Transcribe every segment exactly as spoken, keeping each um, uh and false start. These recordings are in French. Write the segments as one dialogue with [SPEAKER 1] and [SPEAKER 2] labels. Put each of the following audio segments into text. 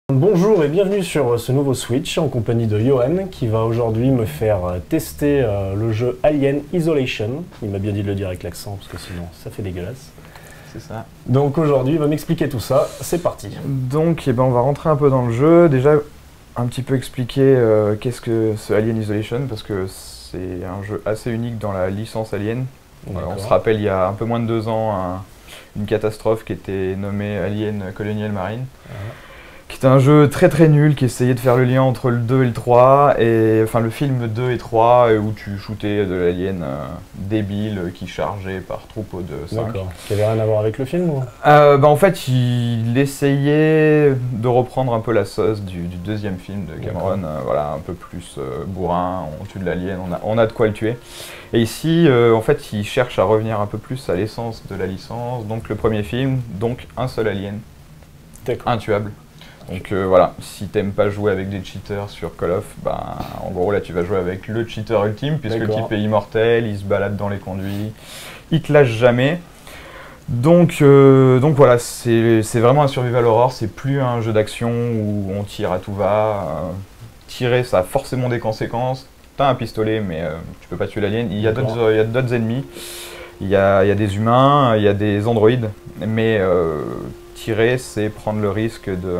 [SPEAKER 1] Bonjour et bienvenue sur ce nouveau Switch en compagnie de Johan qui va aujourd'hui me faire tester euh, le jeu Alien Isolation. Il m'a bien dit de le dire avec l'accent parce que sinon ça fait dégueulasse.
[SPEAKER 2] C'est ça.
[SPEAKER 1] Donc aujourd'hui il va m'expliquer tout ça, c'est parti.
[SPEAKER 2] Donc eh ben, on va rentrer un peu dans le jeu, déjà un petit peu expliquer euh, qu'est-ce que ce Alien Isolation parce que c'est un jeu assez unique dans la licence Alien. Voilà, on se rappelle il y a un peu moins de deux ans un, une catastrophe qui était nommée Alien Colonial Marine. Uh-huh. Qui était un jeu très très nul, qui essayait de faire le lien entre le deux et le trois, et enfin le film deux et trois, où tu shootais de l'alien euh, débile qui chargeait par troupeau de cinq.
[SPEAKER 1] D'accord, qui avait rien à voir avec le film ou
[SPEAKER 2] euh, bah, En fait, il essayait de reprendre un peu la sauce du, du deuxième film de Cameron, euh, voilà, un peu plus euh, bourrin, on tue de l'alien, on a, on a de quoi le tuer. Et ici, euh, en fait, il cherche à revenir un peu plus à l'essence de la licence, donc le premier film, donc un seul alien, intuable. Donc euh, voilà, si t'aimes pas jouer avec des cheaters sur Call of, bah, en gros là tu vas jouer avec le cheater ultime, puisque le type est immortel, il se balade dans les conduits, il te lâche jamais. Donc, euh, donc voilà, c'est vraiment un survival horror, c'est plus un jeu d'action où on tire à tout va. Euh, tirer ça a forcément des conséquences, t'as un pistolet mais euh, tu peux pas tuer l'alien, il y a d'autres ennemis, il y a, il y a des humains, il y a des androïdes, mais... Euh, tirer, c'est prendre le risque de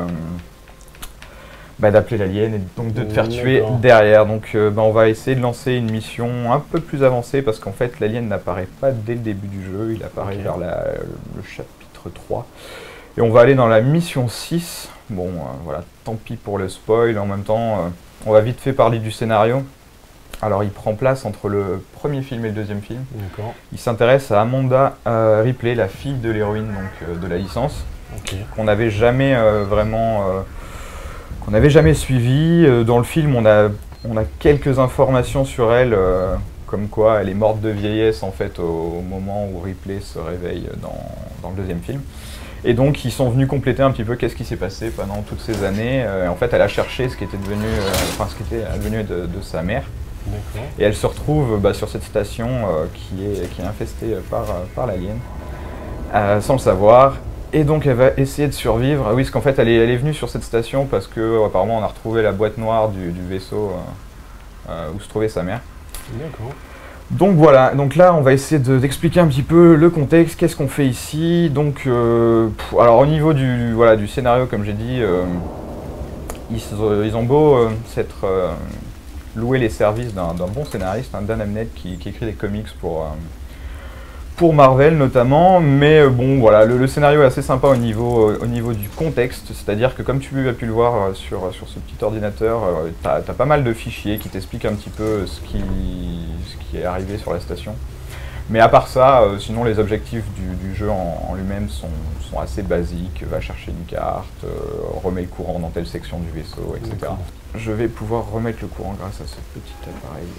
[SPEAKER 2] bah, d'appeler l'alien et donc de te faire tuer derrière. Donc euh, bah, on va essayer de lancer une mission un peu plus avancée parce qu'en fait l'alien n'apparaît pas dès le début du jeu, il apparaît okay. vers la, le chapitre trois. Et on va aller dans la mission six. Bon euh, voilà, tant pis pour le spoil, en même temps euh, on va vite fait parler du scénario. Alors il prend place entre le premier film et le deuxième film. Il s'intéresse à Amanda euh, Ripley, la fille de l'héroïne donc euh, de la licence. Okay. Qu'on n'avait jamais euh, vraiment euh, qu'on n'avait jamais suivi. Euh, dans le film, on a, on a quelques informations sur elle, euh, comme quoi elle est morte de vieillesse en fait au, au moment où Ripley se réveille dans, dans le deuxième film. Et donc ils sont venus compléter un petit peu qu'est-ce qui s'est passé pendant toutes ces années. Euh, en fait, elle a cherché ce qui était devenu, euh, enfin ce qui était devenu de, de sa mère. Et elle se retrouve bah, sur cette station euh, qui, est, qui est infestée par, par l'alien, euh, sans le savoir. Et donc elle va essayer de survivre. Ah oui, parce qu'en fait elle est, elle est venue sur cette station parce que euh, apparemment on a retrouvé la boîte noire du, du vaisseau euh, euh, où se trouvait sa mère.
[SPEAKER 1] D'accord.
[SPEAKER 2] Donc voilà, donc là on va essayer d'expliquer de, un petit peu le contexte, qu'est-ce qu'on fait ici. Donc euh, pff, alors au niveau du, voilà, du scénario, comme j'ai dit, euh, ils, ils ont beau euh, s'être euh, loué les services d'un bon scénariste, hein, Dan Abnett, qui, qui écrit des comics pour... Euh, pour Marvel notamment, mais euh, bon voilà, le, le scénario est assez sympa au niveau, euh, au niveau du contexte, c'est-à-dire que comme tu as pu le voir euh, sur, sur ce petit ordinateur, euh, tu as, t'as pas mal de fichiers qui t'expliquent un petit peu ce qui, ce qui est arrivé sur la station. Mais à part ça, euh, sinon les objectifs du, du jeu en, en lui-même sont, sont assez basiques, va chercher une carte, euh, remet le courant dans telle section du vaisseau, et cetera. Je vais pouvoir remettre le courant grâce à ce petit appareil.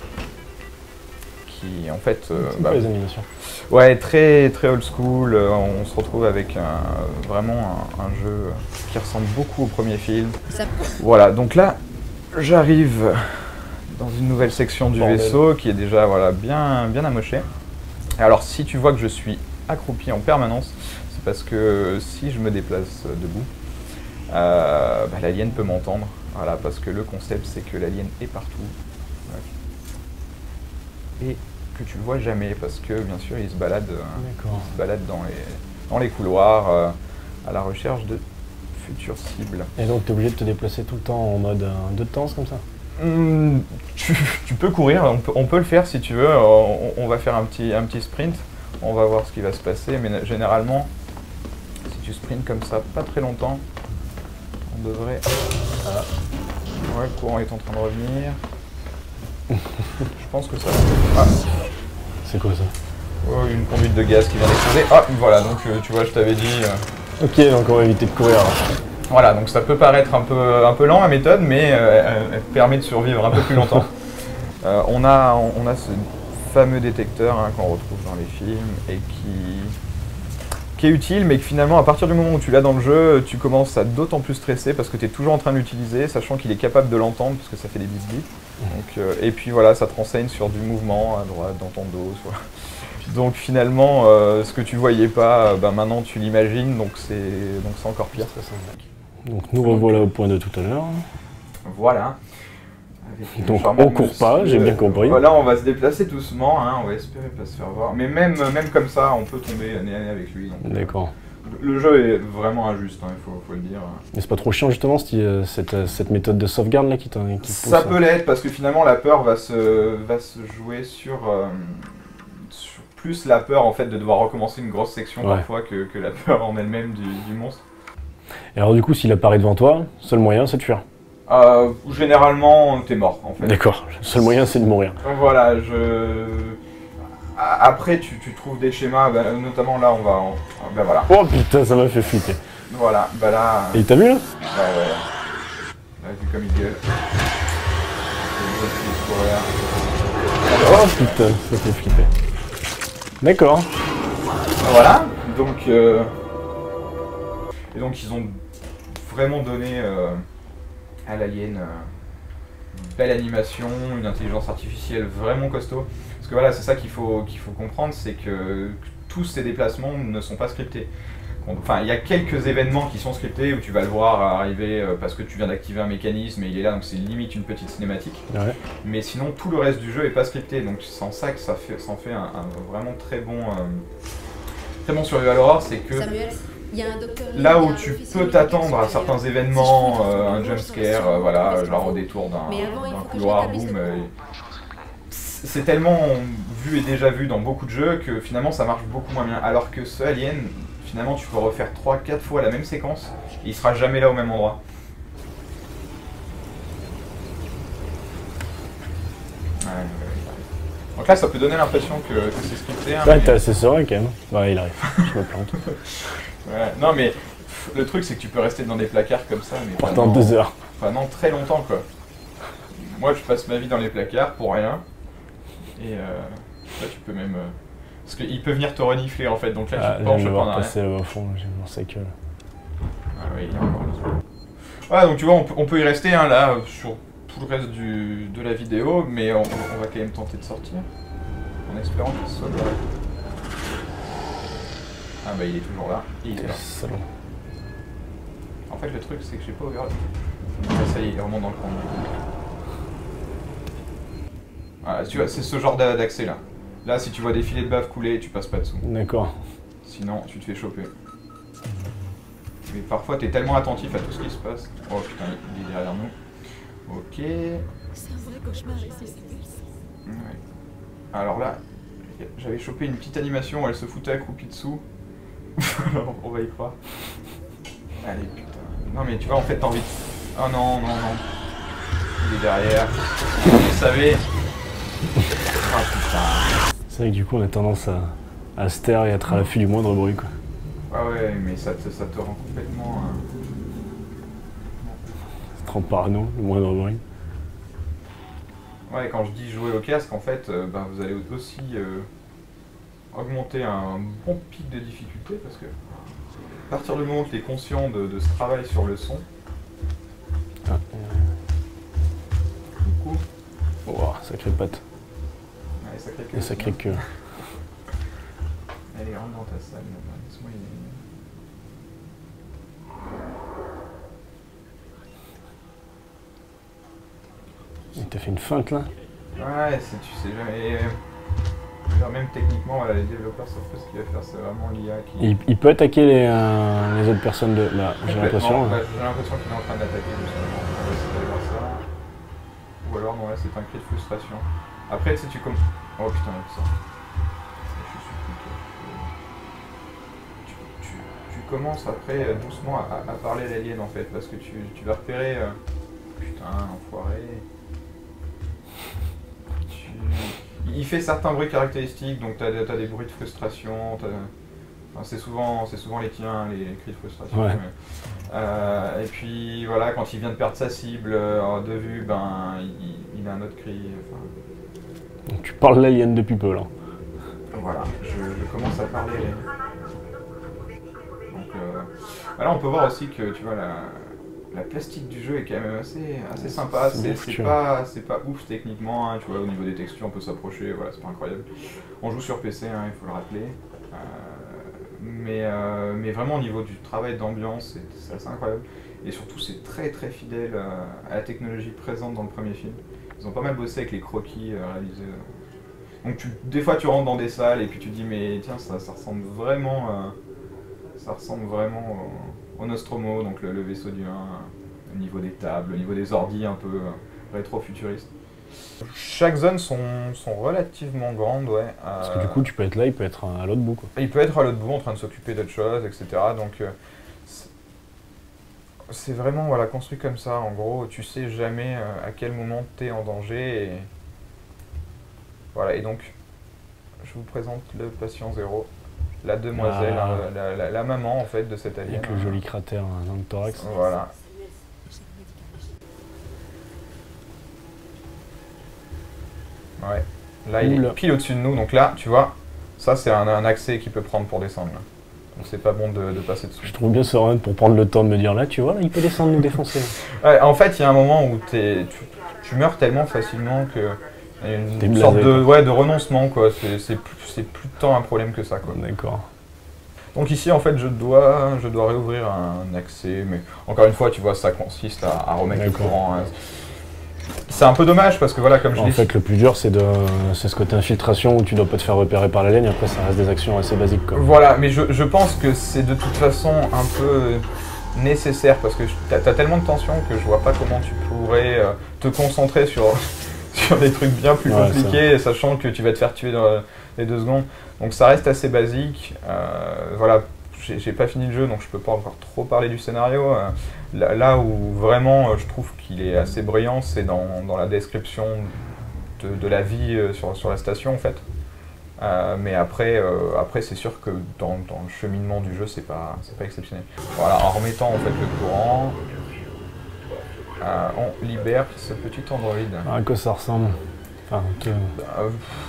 [SPEAKER 2] Qui, en fait, euh, bah,
[SPEAKER 1] les animations.
[SPEAKER 2] Ouais, très très old school. Euh, on se retrouve avec un, vraiment un, un jeu qui ressemble beaucoup au premier film. Ça... Voilà, donc là, j'arrive dans une nouvelle section du Bordel. vaisseau qui est déjà voilà bien bien amochée. Alors, si tu vois que je suis accroupi en permanence, c'est parce que si je me déplace debout, euh, bah, l'alien peut m'entendre. Voilà, parce que le concept c'est que l'alien est partout. Ouais. Et que tu le vois jamais parce que bien sûr il se balade, euh, il se balade dans, les, dans les couloirs euh, à la recherche de futures cibles.
[SPEAKER 1] Et donc tu es obligé de te déplacer tout le temps en mode euh, deux temps comme ça?
[SPEAKER 2] mmh, tu, tu peux courir, on peut, on peut le faire si tu veux, on, on va faire un petit, un petit sprint, on va voir ce qui va se passer, mais généralement si tu sprints comme ça pas très longtemps, on devrait... Ah. Ouais, le courant est en train de revenir. Je pense que ça... Ah.
[SPEAKER 1] C'est quoi ça?
[SPEAKER 2] Oh, une conduite de gaz qui vient d'exploser. Ah, voilà, donc euh, tu vois, je t'avais dit... Euh...
[SPEAKER 1] Ok, donc on va éviter de courir.
[SPEAKER 2] Voilà, donc ça peut paraître un peu, un peu lent la méthode, mais euh, elle permet de survivre un peu plus longtemps. euh, on, a, on a ce fameux détecteur hein, qu'on retrouve dans les films et qui... qui est utile, mais que finalement, à partir du moment où tu l'as dans le jeu, tu commences à d'autant plus stresser parce que tu es toujours en train de l'utiliser, sachant qu'il est capable de l'entendre parce que ça fait des bip bip. Donc, euh, et puis voilà, ça te renseigne sur du mouvement à droite, dans ton dos. Soit. Donc finalement, euh, ce que tu voyais pas, euh, bah, maintenant tu l'imagines, donc c'est encore pire.
[SPEAKER 1] Donc nous revoilà au point de tout à l'heure.
[SPEAKER 2] Voilà. Avec
[SPEAKER 1] Donc on court
[SPEAKER 2] monsieur,
[SPEAKER 1] pas, j'ai bien compris.
[SPEAKER 2] Voilà, on va se déplacer doucement, hein, on va espérer pas se faire voir. Mais même, même comme ça, on peut tomber nez à nez avec lui.
[SPEAKER 1] D'accord.
[SPEAKER 2] Le jeu est vraiment injuste, il hein, faut, faut le dire.
[SPEAKER 1] Mais c'est pas trop chiant justement cette, cette, cette méthode de sauvegarde là qui, qui pousse.
[SPEAKER 2] Ça peut l'être parce que finalement la peur va se, va se jouer sur, euh, sur plus la peur en fait de devoir recommencer une grosse section ouais. parfois que, que la peur en elle-même du, du monstre.
[SPEAKER 1] Et alors du coup s'il apparaît devant toi, seul moyen c'est de fuir.
[SPEAKER 2] Euh, généralement t'es mort en fait.
[SPEAKER 1] D'accord, le seul moyen c'est de mourir.
[SPEAKER 2] Voilà, je... Après, tu, tu trouves des schémas, bah, notamment là, on va... On... Bah, voilà.
[SPEAKER 1] Oh putain, ça m'a fait flipper.
[SPEAKER 2] Voilà, bah là...
[SPEAKER 1] Et t'as vu là?
[SPEAKER 2] Ouais, ouais. Là, vu comme il gueule.
[SPEAKER 1] Oh putain, ça fait flipper. D'accord.
[SPEAKER 2] Voilà, donc... Euh... Et donc, ils ont vraiment donné euh, à l'alien euh, une belle animation, une intelligence artificielle vraiment costaud. Parce que voilà, c'est ça qu'il faut, qu'il faut comprendre, c'est que tous ces déplacements ne sont pas scriptés. Enfin, il y a quelques événements qui sont scriptés où tu vas le voir arriver parce que tu viens d'activer un mécanisme et il est là, donc c'est limite une petite cinématique. Ouais. Mais sinon, tout le reste du jeu est pas scripté, donc c'est en ça que ça fait, ça en fait un, un vraiment très bon, euh, très bon survival horror, c'est que
[SPEAKER 3] Samuel, y a un docteur
[SPEAKER 2] là où tu peux t'attendre à certains événements, euh, un jumpscare, euh, voilà, genre au détour d'un couloir, boum. C'est tellement vu et déjà vu dans beaucoup de jeux que finalement ça marche beaucoup moins bien. Alors que ce Alien, finalement tu peux refaire trois quatre fois la même séquence et il sera jamais là au même endroit. Ouais, ouais, ouais. Donc là ça peut donner l'impression que, que c'est scripté. Hein,
[SPEAKER 1] ouais, mais... t'es assez serein quand même. Ouais, il arrive. Je me plante.
[SPEAKER 2] Ouais, non mais pff, le truc c'est que tu peux rester dans des placards comme ça, mais
[SPEAKER 1] pendant deux heures.
[SPEAKER 2] Pendant très longtemps quoi. Moi je passe ma vie dans les placards pour rien. Et euh, là tu peux même... Euh, parce qu'il peut venir te renifler en fait, donc là
[SPEAKER 1] ah,
[SPEAKER 2] tu te penches pendant
[SPEAKER 1] passer au fond, j'ai vu sa queue.
[SPEAKER 2] Ah oui, il est encore là. Voilà, donc tu vois, on peut, on peut y rester hein, là, sur tout le reste du, de la vidéo, mais on, on va quand même tenter de sortir, en espérant qu'il soit là. Ah bah il est toujours là, il est là.
[SPEAKER 1] Salon.
[SPEAKER 2] En fait le truc c'est que j'ai pas ouvert... Ah, ça y est, il remonte dans le coin. Voilà, tu vois, c'est ce genre d'accès là. Là, si tu vois des filets de bave couler, tu passes pas dessous.
[SPEAKER 1] D'accord.
[SPEAKER 2] Sinon, tu te fais choper. Mais parfois, t'es tellement attentif à tout ce qui se passe. Oh putain, il est derrière nous. Ok.
[SPEAKER 3] C'est un vrai cauchemar ici.
[SPEAKER 2] Ouais. Alors là, j'avais chopé une petite animation où elle se foutait accroupie dessous. Alors, on va y croire. Allez, putain. Non mais tu vois, en fait, t'as envie de... Oh non, non, non. Il est derrière. Vous savez... Oh putain.
[SPEAKER 1] C'est vrai que du coup on a tendance à, à se taire et à être à l'affût du moindre bruit quoi.
[SPEAKER 2] Ah ouais mais ça te, ça te rend complètement... Euh...
[SPEAKER 1] Ça te rend parano, le moindre bruit.
[SPEAKER 2] Ouais, quand je dis jouer au casque en fait, euh, ben, vous allez aussi euh, augmenter un bon pic de difficulté parce que à partir du moment que tu es conscient de, de ce travail sur le son,
[SPEAKER 1] ah.
[SPEAKER 2] du coup...
[SPEAKER 1] Oh, sacré patte.
[SPEAKER 2] Ouais, sacré queue.
[SPEAKER 1] Et sacré queue.
[SPEAKER 2] Allez, rentre dans ta salle, laisse-moi y...
[SPEAKER 1] Il t'a fait une feinte là?
[SPEAKER 2] Ouais, tu sais jamais... Genre même techniquement, voilà, les développeurs savent pas ce qu'il va faire, c'est vraiment l'I A qui...
[SPEAKER 1] Il, il peut attaquer les, euh, les autres personnes de... Bah, j'ai l'impression...
[SPEAKER 2] Bah, j'ai l'impression qu'il est en train d'attaquer justement, on va essayer d'aller voir ça. Ou alors, non, là c'est un cri de frustration. Après, tu sais, tu commences... Oh putain, il y a tout ça. Je suis tu, tu, tu commences après doucement à, à parler à l'alien en fait, parce que tu, tu vas repérer... Euh... Putain, enfoiré... Tu... Il fait certains bruits caractéristiques, donc t'as as des bruits de frustration, enfin, c'est souvent, souvent les tiens, les, les cris de frustration.
[SPEAKER 1] Ouais.
[SPEAKER 2] Mais, euh, et puis voilà, quand il vient de perdre sa cible euh, de vue, ben il, il a un autre cri. Enfin...
[SPEAKER 1] Donc tu parles l'alien depuis peu là.
[SPEAKER 2] Voilà, je, je commence à parler. Donc euh, voilà, on peut voir aussi que tu vois la, la plastique du jeu est quand même assez, assez sympa. C'est pas, pas ouf techniquement, hein, tu vois, au niveau des textures on peut s'approcher, voilà, c'est pas incroyable. On joue sur P C, hein, il faut le rappeler. Euh, mais, euh, mais vraiment au niveau du travail d'ambiance, c'est assez incroyable. et surtout c'est très très fidèle euh, à la technologie présente dans le premier film. Ils ont pas mal bossé avec les croquis euh, réalisés. Euh. Donc tu, des fois tu rentres dans des salles et puis tu te dis mais tiens ça, ça ressemble vraiment, euh, ça ressemble vraiment au, au Nostromo, donc le, le vaisseau du un, au niveau des tables, au niveau des ordis un peu euh, rétro-futuristes. Chaque zone sont, sont relativement grandes, ouais.
[SPEAKER 1] Parce que du coup, tu peux être là, il peut être à l'autre bout, quoi.
[SPEAKER 2] Il peut être à l'autre bout en train de s'occuper d'autres choses, et cetera. Donc, euh, c'est vraiment voilà, construit comme ça. En gros, tu sais jamais euh, à quel moment tu es en danger. Et... Voilà, et donc, je vous présente le patient zéro, la demoiselle,
[SPEAKER 1] ah.
[SPEAKER 2] hein, la, la, la maman en fait de cet alien.
[SPEAKER 1] Avec le joli cratère dans le thorax.
[SPEAKER 2] Voilà. Ouais, là il
[SPEAKER 1] Oula.
[SPEAKER 2] est pile au-dessus de nous, donc là, tu vois, ça c'est un, un accès qu'il peut prendre pour descendre. Là. Donc c'est pas bon de, de passer dessous.
[SPEAKER 1] Je trouve bien serein pour prendre le temps de me dire là, tu vois, là, il peut descendre nous défoncer.
[SPEAKER 2] Ouais, en fait, il y a un moment où t'es, tu, tu meurs tellement facilement que il y a une, une sorte de, ouais, de renoncement, quoi. C'est, c'est, plus, c'est plus tant un problème que ça, quoi.
[SPEAKER 1] D'accord.
[SPEAKER 2] Donc ici, en fait, je dois, je dois réouvrir un accès, mais encore une fois, tu vois, ça consiste à, à remettre le courant. Hein. C'est un peu dommage parce que voilà, comme je
[SPEAKER 1] En
[SPEAKER 2] l'ai
[SPEAKER 1] fait, le plus dur, c'est de, c'est ce côté infiltration où tu dois pas te faire repérer par l'alien et après, ça reste des actions assez basiques, quoi.
[SPEAKER 2] Voilà, mais je, je pense que c'est de toute façon un peu nécessaire parce que t'as, t'as tellement de tension que je vois pas comment tu pourrais euh, te concentrer sur, sur des trucs bien plus
[SPEAKER 1] ouais,
[SPEAKER 2] compliqués, sachant que tu vas te faire tuer dans les deux secondes. Donc ça reste assez basique. Euh, voilà, j'ai, j'ai pas fini le jeu, donc je peux pas encore trop parler du scénario. Euh, là, là où vraiment euh, je trouve qu'il est assez brillant, c'est dans, dans la description de, de la vie euh, sur, sur la station en fait. Euh, mais après, euh, après c'est sûr que dans, dans le cheminement du jeu, c'est pas, c'est pas exceptionnel. Voilà, en remettant en fait le courant, euh, on libère ce petit androïde.
[SPEAKER 1] À quoi ça ressemble? Enfin, que...
[SPEAKER 2] euh,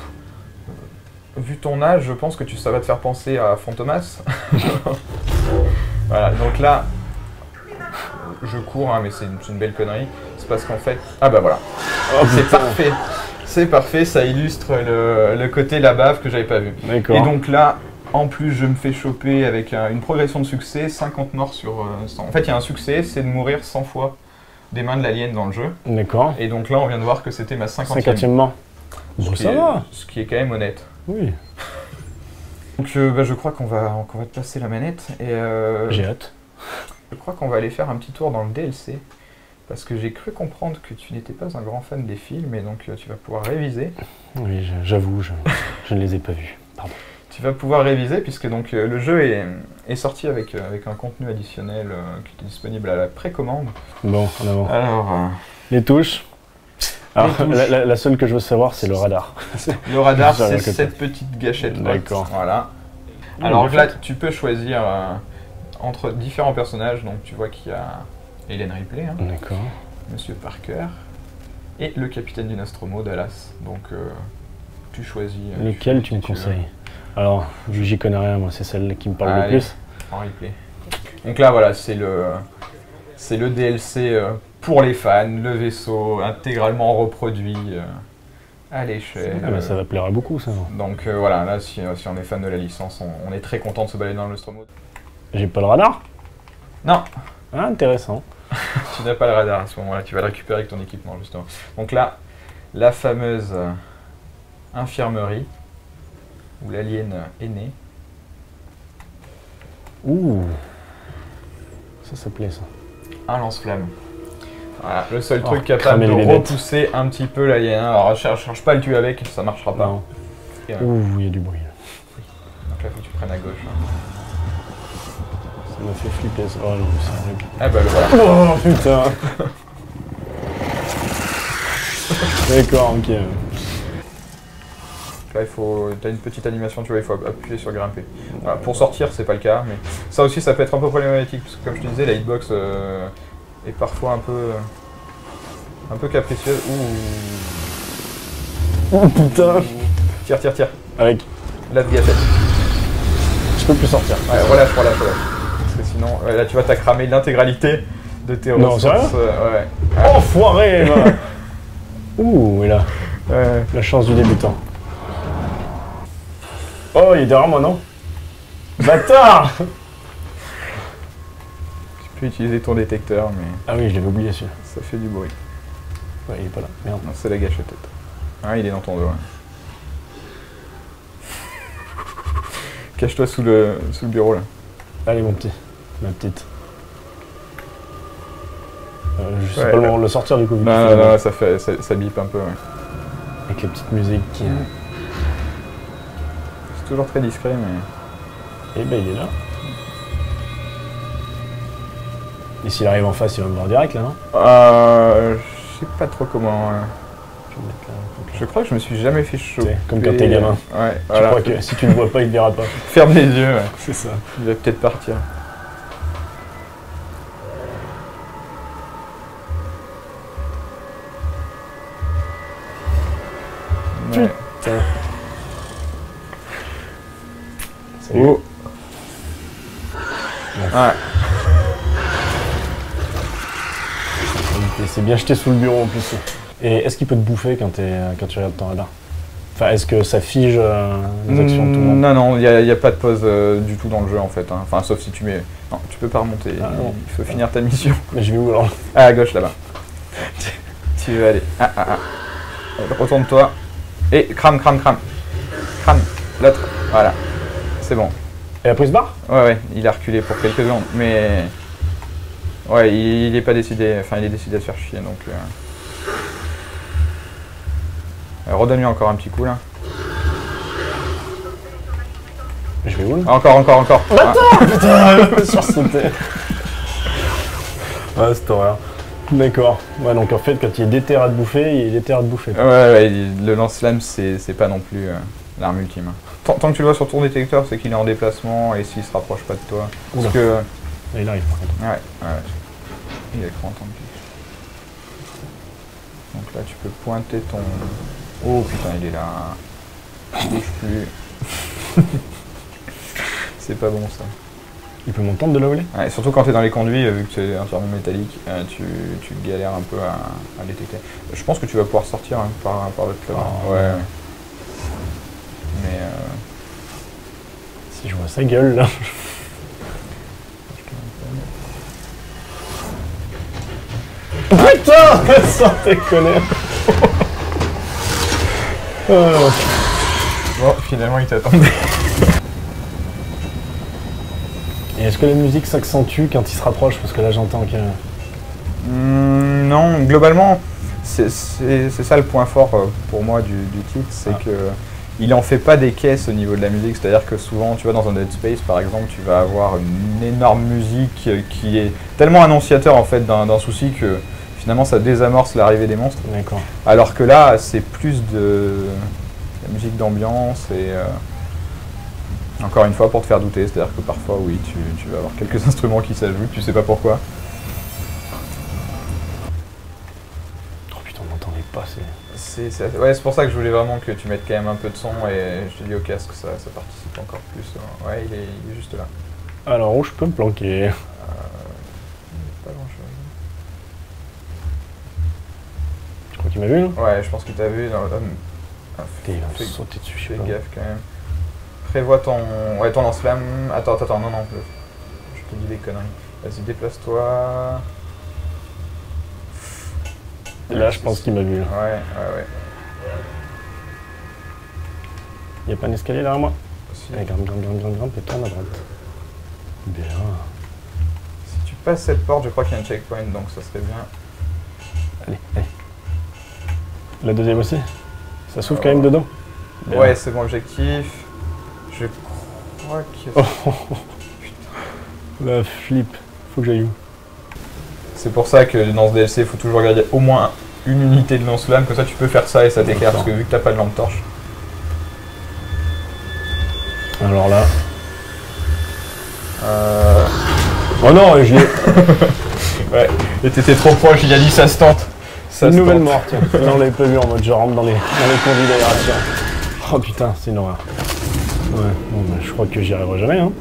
[SPEAKER 2] Vu ton âge, je pense que tu, ça va te faire penser à Fantomas. Voilà, donc là, je cours, hein, mais c'est une, c'est une belle connerie. C'est parce qu'en fait... Ah bah voilà, oh, c'est parfait. C'est parfait, ça illustre le, le côté la bave que j'avais pas vu.
[SPEAKER 1] D'accord.
[SPEAKER 2] Et donc là, en plus, je me fais choper avec un, une progression de succès, cinquante morts sur euh, cent. En fait, il y a un succès, c'est de mourir cent fois des mains de l'alien dans le jeu.
[SPEAKER 1] D'accord.
[SPEAKER 2] Et donc là, on vient de voir que c'était ma cinquantième.
[SPEAKER 1] cinquantième mort. Bon, ça
[SPEAKER 2] est,
[SPEAKER 1] va.
[SPEAKER 2] Ce qui est quand même honnête.
[SPEAKER 1] Oui.
[SPEAKER 2] Donc euh, bah, je crois qu'on va, qu'on va te passer la manette et euh,
[SPEAKER 1] j'ai hâte.
[SPEAKER 2] Je crois qu'on va aller faire un petit tour dans le D L C parce que j'ai cru comprendre que tu n'étais pas un grand fan des films et donc euh, tu vas pouvoir réviser.
[SPEAKER 1] Oui, j'avoue, je, je ne les ai pas vus. Pardon.
[SPEAKER 2] Tu vas pouvoir réviser puisque donc euh, le jeu est, est sorti avec, euh, avec un contenu additionnel euh, qui est disponible à la précommande.
[SPEAKER 1] Bon, en avant.
[SPEAKER 2] Alors, euh,
[SPEAKER 1] les touches. Alors,
[SPEAKER 2] les touches.
[SPEAKER 1] La, la, la seule que je veux savoir, c'est le radar.
[SPEAKER 2] Le radar, c'est cette petite gâchette.
[SPEAKER 1] D'accord.
[SPEAKER 2] Voilà. Alors là, tu peux choisir euh, entre différents personnages. Donc tu vois qu'il y a Ellen Ripley, hein,
[SPEAKER 1] d'accord.
[SPEAKER 2] Monsieur Parker et le capitaine du Nostromo, Dallas. Donc euh, tu choisis. Euh,
[SPEAKER 1] Lequel
[SPEAKER 2] tu,
[SPEAKER 1] tu me
[SPEAKER 2] tu
[SPEAKER 1] conseilles? Alors, j'y connais rien, moi, c'est celle qui me parle
[SPEAKER 2] Allez,
[SPEAKER 1] le plus.
[SPEAKER 2] En replay. Donc là, voilà, c'est le, c'est le D L C euh, pour les fans, le vaisseau intégralement reproduit euh, à l'échelle.
[SPEAKER 1] Ah, bah, ça va plaire à beaucoup, ça.
[SPEAKER 2] Donc euh, voilà, là, si, si on est fan de la licence, on, on est très content de se balader dans le Nostromo.
[SPEAKER 1] J'ai pas le radar?
[SPEAKER 2] Non.
[SPEAKER 1] Ah, intéressant.
[SPEAKER 2] Tu n'as pas le radar à ce moment-là, tu vas le récupérer avec ton équipement, justement. Donc là, la fameuse euh, infirmerie où l'alien est né.
[SPEAKER 1] Ouh. Ça, ça plaît, ça.
[SPEAKER 2] Un lance-flamme. Voilà, le seul
[SPEAKER 1] Oh,
[SPEAKER 2] truc capable de
[SPEAKER 1] les
[SPEAKER 2] repousser un petit peu l'alien. Alors, je cherche, cherche pas à le tuer avec, ça marchera pas.
[SPEAKER 1] Non.
[SPEAKER 2] Et, euh,
[SPEAKER 1] Ouh, il y a du bruit.
[SPEAKER 2] donc là, faut que tu prennes à gauche. Hein.
[SPEAKER 1] Ça m'a fait flipper, ça. Oh, c'est horrible.
[SPEAKER 2] Ah bah le voilà.
[SPEAKER 1] Oh, putain. D'accord, ok.
[SPEAKER 2] Là, il faut, t'as une petite animation, tu vois, il faut appuyer sur grimper. Voilà, pour sortir, c'est pas le cas, mais ça aussi, ça peut être un peu problématique, parce que comme je te disais, la hitbox euh, est parfois un peu, un peu capricieuse. Ouh.
[SPEAKER 1] Oh putain.
[SPEAKER 2] Tire, tire, tire.
[SPEAKER 1] Avec.
[SPEAKER 2] La gâchette.
[SPEAKER 1] Je peux plus sortir.
[SPEAKER 2] Ouais, relâche, relâche, relâche. Parce que sinon, ouais, là, tu vois, t'as cramé l'intégralité de tes
[SPEAKER 1] non,
[SPEAKER 2] ressources. Euh, ouais.
[SPEAKER 1] Oh, foiré. Voilà. Ouh, et là,
[SPEAKER 2] Euh,
[SPEAKER 1] la chance du débutant. Oh, il est derrière moi, non? Bâtard.
[SPEAKER 2] tu peux peux utiliser ton détecteur, mais
[SPEAKER 1] Ah oui, je l'avais oublié celui-là.
[SPEAKER 2] ça fait du bruit.
[SPEAKER 1] Ouais, il est pas là. Merde.
[SPEAKER 2] Non, c'est la gâchette. Ah, il est dans ton dos. Ouais. Cache-toi sous le, sous le bureau là.
[SPEAKER 1] Allez, mon petit. Ma petite. Euh, je sais
[SPEAKER 2] Ouais,
[SPEAKER 1] pas le
[SPEAKER 2] ouais.
[SPEAKER 1] moment de le sortir du coup. vu
[SPEAKER 2] Non,
[SPEAKER 1] qu'il
[SPEAKER 2] non,
[SPEAKER 1] fait
[SPEAKER 2] non,
[SPEAKER 1] le-
[SPEAKER 2] ça, fait, ça, ça bip un peu. Ouais.
[SPEAKER 1] Avec les petites musiques qui.
[SPEAKER 2] C'est toujours très discret, mais.
[SPEAKER 1] Eh ben, il est là. Et s'il arrive en face, il va me voir direct là, non?
[SPEAKER 2] Euh, je sais pas trop comment. euh,
[SPEAKER 1] Je vais me mettre là, donc là.
[SPEAKER 2] Je crois que je me suis jamais fait chaud.
[SPEAKER 1] C'est comme quand t'es gamin.
[SPEAKER 2] Ouais,
[SPEAKER 1] Tu
[SPEAKER 2] voilà.
[SPEAKER 1] crois que si tu le vois pas, il te verra pas.
[SPEAKER 2] Ferme les yeux, ouais.
[SPEAKER 1] C'est ça.
[SPEAKER 2] Il va peut-être partir. Ouais.
[SPEAKER 1] Putain. Salut.
[SPEAKER 2] Oh. Ouais.
[SPEAKER 1] Il s'est bien jeté sous le bureau en plus. Et est-ce qu'il peut te bouffer quand, t'es- quand tu regardes ton radar? Enfin, est-ce que ça fige euh, les actions de tout le monde?
[SPEAKER 2] Non, non, il n'y a, a pas de pause euh, du tout dans le jeu en fait. hein. Enfin, sauf si tu mets. Non, tu peux pas remonter.
[SPEAKER 1] Ah,
[SPEAKER 2] il,
[SPEAKER 1] non.
[SPEAKER 2] il faut finir ta mission.
[SPEAKER 1] Mais je vais où alors?
[SPEAKER 2] Ah, à gauche là-bas. Tu veux aller. Ah, ah, ah. Retourne-toi. Et crame, crame, crame. Crame. L'autre. Voilà. C'est bon.
[SPEAKER 1] Et après il se barre?
[SPEAKER 2] Ouais, ouais, il a reculé pour quelques secondes, mais. Ouais, il, il est pas décidé. Enfin, il est décidé de se faire chier donc. Euh... Euh, redonne-lui encore un petit coup là.
[SPEAKER 1] Je vais où là?
[SPEAKER 2] Ah, encore, encore, encore. Ah.
[SPEAKER 1] Putain, je me suis sursauté. Ouais, c'est horreur. D'accord. Ouais, donc en fait, quand il est déter à te bouffer, il est déter à te bouffer.
[SPEAKER 2] Ouais, ouais, il- le lance-flamme, c'est c'est pas non plus euh, l'arme ultime. Tant, tant que tu le vois sur ton détecteur, c'est qu'il est en déplacement et s'il se rapproche pas de toi. Parce
[SPEAKER 1] Oula.
[SPEAKER 2] que.
[SPEAKER 1] Là, il arrive par contre.
[SPEAKER 2] Ouais, ouais. Il a cru entendre. Donc là, tu peux pointer ton. Oh putain, il est là. Il bouge plus. C'est pas bon ça.
[SPEAKER 1] Il peut m'entendre de là où il est?
[SPEAKER 2] Ouais, surtout quand tu es dans les conduits, euh, vu que c'est entièrement métallique, euh, tu, tu galères un peu à, à détecter. Je pense que tu vas pouvoir sortir hein, par, par l'autre là.
[SPEAKER 1] Ah,
[SPEAKER 2] ouais.
[SPEAKER 1] ouais.
[SPEAKER 2] Mais euh,
[SPEAKER 1] Si je vois sa gueule là. Putain! Sans déconner! Euh,
[SPEAKER 2] bon, finalement il t'attendait.
[SPEAKER 1] Et est-ce que la musique s'accentue quand il se rapproche? Parce que là j'entends que.
[SPEAKER 2] Hmm, non, globalement, c'est c'est- c'est ça le point fort euh, pour moi du, du titre, c'est
[SPEAKER 1] Ah.
[SPEAKER 2] que il en fait pas des caisses au niveau de la musique, c'est-à-dire que souvent, tu vois, dans un Dead Space par exemple, tu vas avoir une énorme musique euh, qui est tellement annonciateur en fait d'un d'un souci que finalement ça désamorce l'arrivée des monstres,
[SPEAKER 1] D'accord.
[SPEAKER 2] alors que là c'est plus de la musique d'ambiance et euh, encore une fois pour te faire douter, c'est-à-dire que parfois oui, tu, tu vas avoir quelques instruments qui s'ajoutent, tu sais pas pourquoi.
[SPEAKER 1] Oh putain, on n'entendait pas. C'est...
[SPEAKER 2] C'est c'est- ouais, c'est pour ça que je voulais vraiment que tu mettes quand même un peu de son et je te dis au casque, ça, ça participe encore plus. Ouais, il est, il est juste là.
[SPEAKER 1] Alors où je peux me planquer?
[SPEAKER 2] Euh, pas grand chose.
[SPEAKER 1] Je crois qu'il m'a vu là?
[SPEAKER 2] Ouais, je pense qu'il t'a vu. Dans, dans- ah,
[SPEAKER 1] Il va me
[SPEAKER 2] fais,
[SPEAKER 1] sauter dessus, je sais
[SPEAKER 2] fais
[SPEAKER 1] pas.
[SPEAKER 2] gaffe quand même. Prévois ton. Ouais, ton lance-flamme. Attends, attends, attends, non, non. Je te dis des conneries. Vas-y, déplace-toi.
[SPEAKER 1] Là, je pense qu'il m'a vu.
[SPEAKER 2] Ouais, ouais, ouais.
[SPEAKER 1] Il n'y a pas un escalier derrière moi?
[SPEAKER 2] Si,
[SPEAKER 1] Allez, grimpe, grimpe, grimpe, grimpe, grimpe et tourne à droite. Bien.
[SPEAKER 2] si tu passes cette porte, je crois qu'il y a un checkpoint, donc ça serait bien.
[SPEAKER 1] Allez, allez. La deuxième aussi? Ça s'ouvre quand même dedans? Bien.
[SPEAKER 2] Ouais, c'est bon objectif. Je crois que.
[SPEAKER 1] Oh, oh, oh. La flip. Faut que j'aille où?
[SPEAKER 2] C'est pour ça que dans ce D L C, il faut toujours garder au moins une unité de lance-flamme, comme ça tu peux faire ça et ça t'éclaire, parce que vu que t'as pas de lampe torche.
[SPEAKER 1] Alors là.
[SPEAKER 2] Euh...
[SPEAKER 1] Oh non, je l'ai.
[SPEAKER 2] Ouais, et t'étais trop proche, il a dit ça se tente. Ça
[SPEAKER 1] Une
[SPEAKER 2] se
[SPEAKER 1] nouvelle
[SPEAKER 2] tente.
[SPEAKER 1] mort, tiens. Là, on l'avait pas vu en mode je rentre dans les, dans les conduits d'aération. Oh putain, c'est une horreur. Ouais, bon, bah, je crois que j'y arriverai jamais. Hein.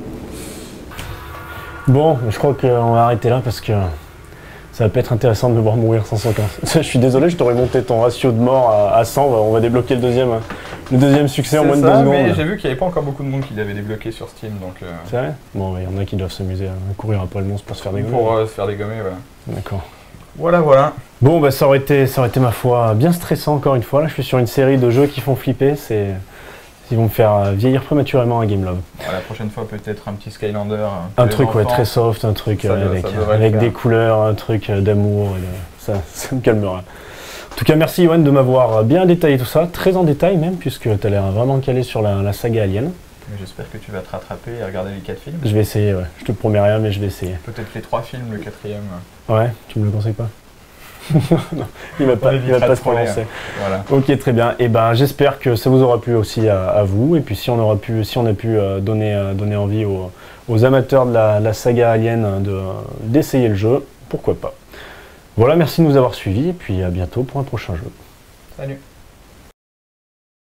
[SPEAKER 1] Bon, je crois qu'on va arrêter là parce que ça va pas être intéressant de me voir mourir sans cent quinze. Je suis désolé, je t'aurais monté ton ratio de mort à, à cent, on va, on va débloquer le deuxième. Hein. le deuxième succès en
[SPEAKER 2] C'est
[SPEAKER 1] moins de
[SPEAKER 2] ça,
[SPEAKER 1] deux secondes.
[SPEAKER 2] mais j'ai vu qu'il n'y avait pas encore beaucoup de monde qui l'avait débloqué sur Steam, donc euh,
[SPEAKER 1] C'est vrai? Bon, il y en a qui doivent s'amuser à courir après le monstre pour se faire dégommer.
[SPEAKER 2] pour euh, se faire dégommer, voilà.
[SPEAKER 1] D'accord.
[SPEAKER 2] Voilà, voilà.
[SPEAKER 1] Bon, bah ça aurait été, ça aurait été ma foi bien stressant encore une fois. Là, je suis sur une série de jeux qui font flipper. C'est, ils vont me faire euh, vieillir prématurément à Gameloft.
[SPEAKER 2] Bon, la prochaine fois, peut-être un petit Skylander. euh,
[SPEAKER 1] Un
[SPEAKER 2] pour les
[SPEAKER 1] truc ouais,
[SPEAKER 2] enfants.
[SPEAKER 1] très soft, un truc
[SPEAKER 2] Ça
[SPEAKER 1] euh,
[SPEAKER 2] doit-
[SPEAKER 1] avec,
[SPEAKER 2] ça devrait le
[SPEAKER 1] avec
[SPEAKER 2] faire.
[SPEAKER 1] des couleurs, un truc euh, d'amour. et de- Ça, ça me calmera. En tout cas, merci Yoann de m'avoir bien détaillé tout ça, très en détail même, puisque tu as l'air vraiment calé sur la, la saga Alien.
[SPEAKER 2] Mais j'espère que tu vas te rattraper et regarder les quatre films.
[SPEAKER 1] Je vais essayer, ouais. Je te promets rien, mais je vais essayer.
[SPEAKER 2] Peut-être les trois films, le quatrième.
[SPEAKER 1] Ouais, tu me le conseilles pas? Non, il va pas,
[SPEAKER 2] On
[SPEAKER 1] il va
[SPEAKER 2] évitera
[SPEAKER 1] pas
[SPEAKER 2] de
[SPEAKER 1] se
[SPEAKER 2] spoiler,
[SPEAKER 1] prononcer.
[SPEAKER 2] Voilà.
[SPEAKER 1] Ok, très bien. Et ben, j'espère que ça vous aura plu aussi à, à vous. Et puis, si on aura pu, si on a pu euh, donner, euh, donner envie aux, aux amateurs de la, la saga Alien de, d'essayer le jeu, pourquoi pas. Voilà, merci de nous avoir suivis. Et puis, à bientôt pour un prochain jeu.
[SPEAKER 2] Salut.